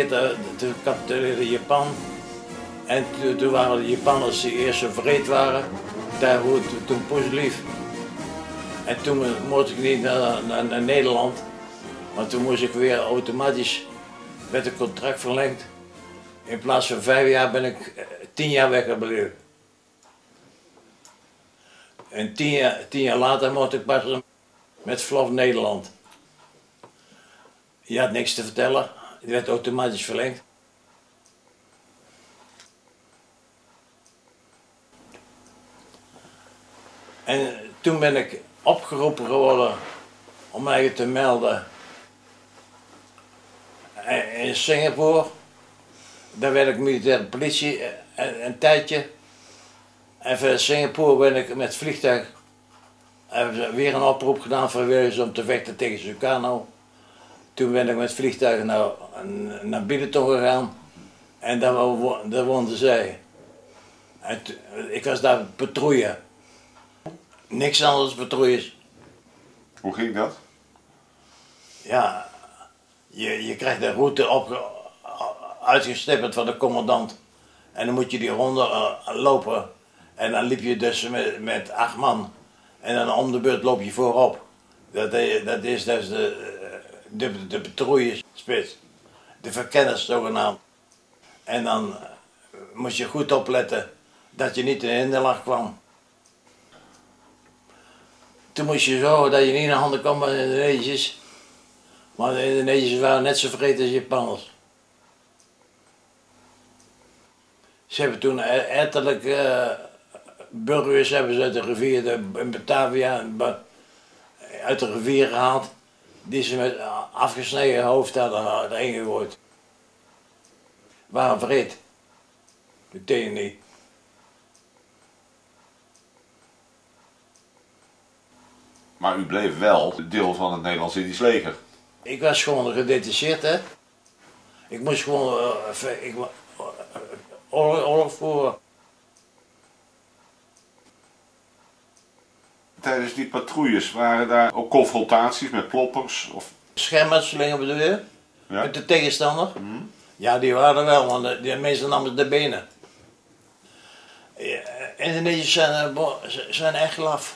vergeten, toen capituleerde Japan. En toen waren de Japanners die eerst zo vreed waren. Daar wordt toen positief. En toen mocht ik niet naar Nederland. Maar toen moest ik weer automatisch, werd het contract verlengd. In plaats van 5 jaar ben ik 10 jaar weggebleven. En 10 jaar later mocht ik pas met verlof Nederland. Je had niks te vertellen, die werd automatisch verlengd. En toen ben ik opgeroepen geworden om mij te melden in Singapore. Daar werd ik militaire politie een tijdje. En van Singapore ben ik met vliegtuig weer een oproep gedaan vrijwilligers om te vechten tegen Sukarno. Toen ben ik met vliegtuig naar Billiton gegaan en daar woonden zij. Ik was daar patrouille. Niks anders patrouilles. Hoe ging dat? Ja, je krijgt een route uitgestippeld van de commandant. En dan moet je die ronde lopen. En dan liep je dus met 8 man. En dan om de beurt loop je voorop. Dat is dus de patrouillespits. De verkenners zogenaamd. En dan moest je goed opletten dat je niet in de hinderlaag kwam. Toen moest je zorgen dat je niet in de handen kwam van de Indonesiërs. Maar de Indonesiërs waren net zo vreed als Japanners. Ze hebben toen ettelijk burgers hebben ze uit de rivier in Batavia uit de rivier gehaald. Die ze met afgesneden hoofd hadden erin gegooid. Waren vreed. Meteen niet. Maar u bleef wel deel van het Nederlands-Indisch leger. Ik was gewoon gedetacheerd, hè. Ik moest gewoon oorlog voeren. Tijdens die patrouilles waren daar ook confrontaties met ploppers? Of... Schermutselingen bedoel je? Ja? Met de tegenstander? Ja, die waren er wel, want die meesten namen de benen. Indonesiërs zijn echt laf.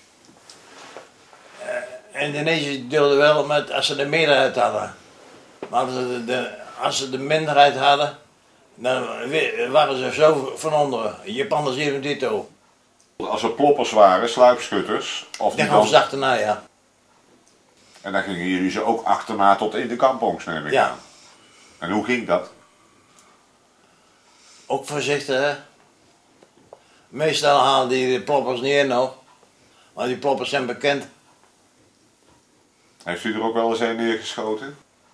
Indonesiërs deelden wel met als ze de meerderheid hadden. Maar als ze de minderheid hadden, dan waren ze zo van onderen. Japanners even ditto. Als er ploppers waren, sluipschutters... Of Die gaan ze achterna, ja. En dan gingen jullie ze ook achterna tot in de kampongs, neem ik aan. En hoe ging dat? Ook voorzichtig, hè. Meestal halen die de ploppers niet in nog. Want die ploppers zijn bekend. Heeft u er ook wel eens een neergeschoten?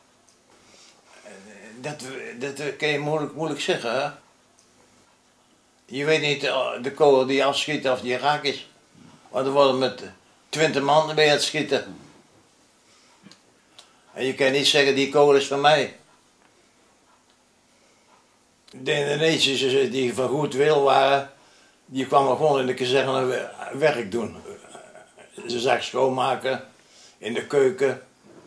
Dat kan je moeilijk zeggen, hè. Je weet niet de kogel die afschiet of die raak is. Want er worden met 20 man mee aan het schieten. En je kan niet zeggen die kogel is van mij. De Indonesiërs die van goed wil waren, die kwamen gewoon in de kazerne werk doen. Ze zagen schoonmaken, in de keuken.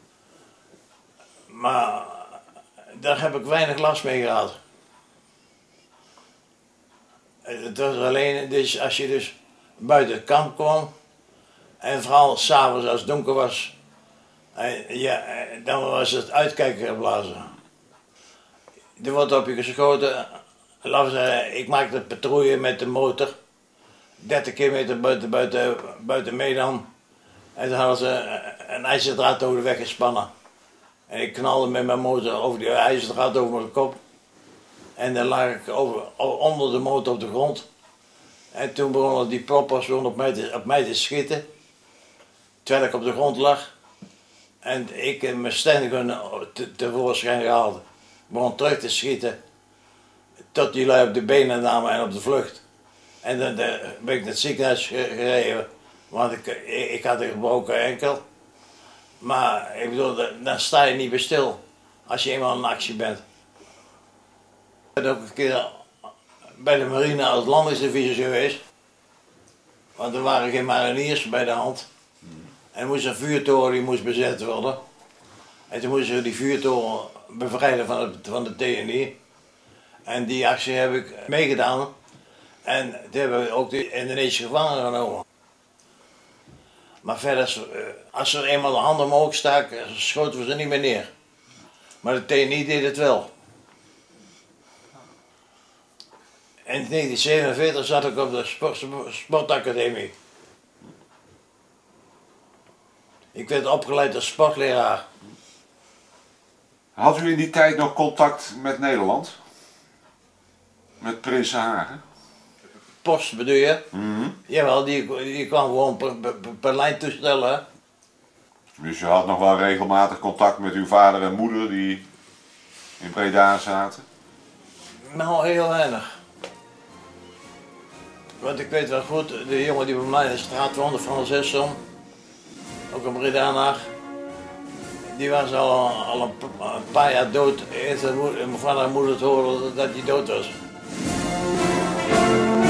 Maar daar heb ik weinig last mee gehad. Het was alleen dus als je dus buiten het kamp kwam en vooral s'avonds als het donker was, dan was het uitkijken geblazen. Er wordt op je geschoten, laten we zeggen, ik maakte een patrouille met de motor, 30 kilometer buiten Medan. En toen hadden ze een ijzerdraad over de weg gespannen. En ik knalde met mijn motor over die ijzerdraad over mijn kop. En dan lag ik onder de motor op de grond. En toen begonnen die ploppers op mij te schieten. Terwijl ik op de grond lag. En ik mijn stengun tevoorschijn gehaald. Begon terug te schieten. Tot die lui op de benen namen en op de vlucht. En dan ben ik naar het ziekenhuis gereden. Want ik had een gebroken enkel. Maar ik bedoel, dan sta je niet meer stil. Als je eenmaal in actie bent. Ik ben ook een keer bij de marine als landingsdivisie geweest. Want er waren geen mariniers bij de hand. En er moest een vuurtoren die moest bezet worden. En toen moesten ze die vuurtoren bevrijden van de TNI. En die actie heb ik meegedaan. En toen hebben we ook de Indonesische gevangenen genomen. Maar verder, als er eenmaal de hand omhoog stak, schoten we ze niet meer neer. Maar de TNI deed het wel. In 1947 zat ik op de sportacademie. Ik werd opgeleid als sportleraar. Had u in die tijd nog contact met Nederland? Met Prinsenhagen? Post bedoel je? Jawel, die kwam gewoon per lijn toestellen. Dus je had nog wel regelmatig contact met uw vader en moeder die in Breda zaten? Nou, heel weinig. Want ik weet wel goed, de jongen die bij mij in de straat woonde, van de Zesson, ook een Bredanaar, die was al een paar jaar dood. Eerst mijn vader en moeder te horen dat hij dood was.